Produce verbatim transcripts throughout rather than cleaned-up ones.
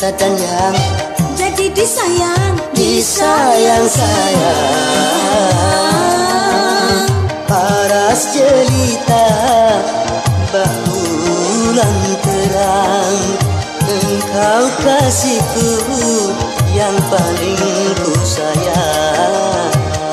Bisa dan yang jadi disayang, disayang-sayang. Paras jelita bulan terang, engkau kasihku yang paling ku sayang.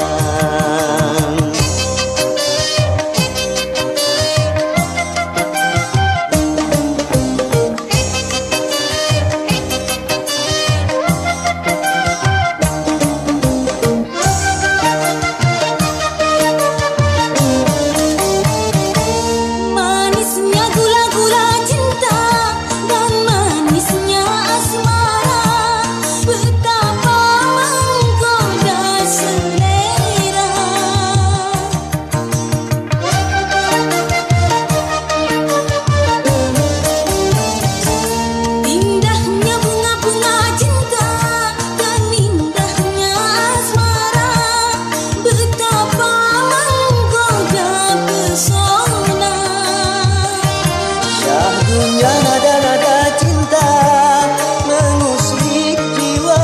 Nada-nada cinta mengusik jiwa,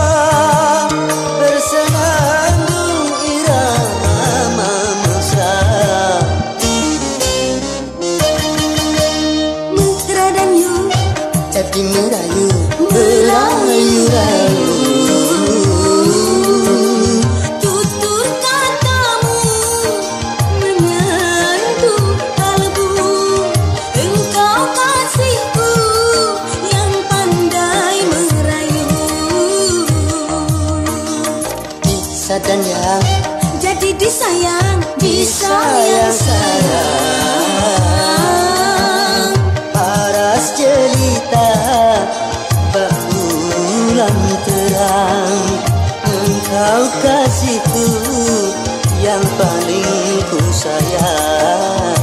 bersenandung irama mesra. mesra dan yu Jadi merayu, merayu-rayu. tutur katamu menyentuh kalbu, engkau kasihku yang pandai merayu. Bisa dan yang jadi disayang, disayang-sayang. Paras jelita bulan terang, engkau kasihku yang paling ku sayang.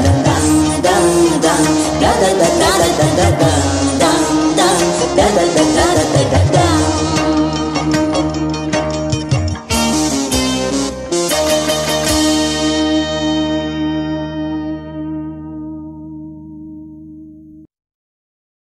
Da da da da da da da da da da da da da da da da.